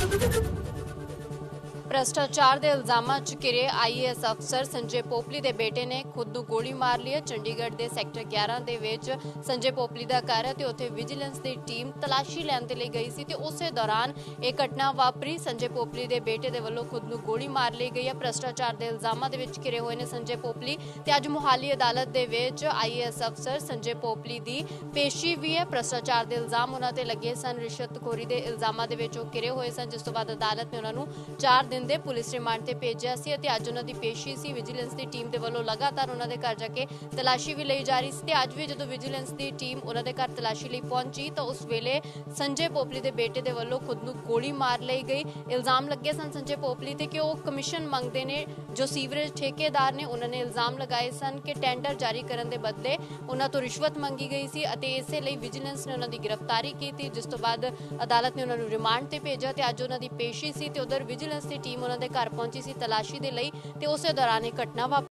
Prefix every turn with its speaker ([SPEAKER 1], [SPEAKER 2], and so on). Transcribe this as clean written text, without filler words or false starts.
[SPEAKER 1] भ्रष्टाचार के इल्जामां च घिरे IAS अफसर संजय पोपली के बेटे ने खुद को गोली मार ली है। चंडीगढ़ के सैक्टर 11 के विच संजय पोपली का घर है ते उत्थे विजिलेंस की टीम तलाशी लैण दे लई गई सी ते उसे दौरान एक घटना वापरी। संजय पोपली के बेटे के वल्लों खुद को गोली मार ली गई है। भ्रष्टाचार के इल्जामां दे विच घिरे हुए ने संजय पोपली ते अज मोहाली अदालत दे विच IAS अफसर संजय पोपली की पेशी भी है। भ्रष्टाचार के इल्जाम उन्हां ते लगे सन। रिश्वतखोरी के इल्जामां दे विच घिरे हुए सन, जिस तो बाद अदालत ने उन्हां नूं 4 दिन दे पुलिस रिमांड ते भेजिया सी ते अज उन्हां दी पेशी सी। विजिलेंस की टीम दे वल्लों लगातार उन्हां दे घर जाके तलाशी भी लई जा रही सी ते अज भी जदों विजिलेंस की टीम उन्हां दे घर तलाशी लई पहुंची तो उस वेले संजय पोपली दे बेटे दे वल्लों खुद नूं गोली मार लई गई। इल्जाम लगे सन संजय पोपली ते कि ओह कमीशन मंगदे ने। जो सीवरेज ठेकेदार ने उन्हां ने इल्जाम लगाए सन कि टेंडर जारी करन दे बदले उन्हां तों रिश्वत मंगी गई सी अते इसे लई विजिलेंस ने उन्हां दी गिरफ्तारी कीती, जिस तो बाद अदालत ने उन्हां नूं रिमांड ते भेजिया ते अज उन्हां दी पेशी सी ते उधर विजिलेंस की टीम उन्हां दे घर पहुंची सी तलाशी दे लई ते उसे दौरान एक घटना वापरी।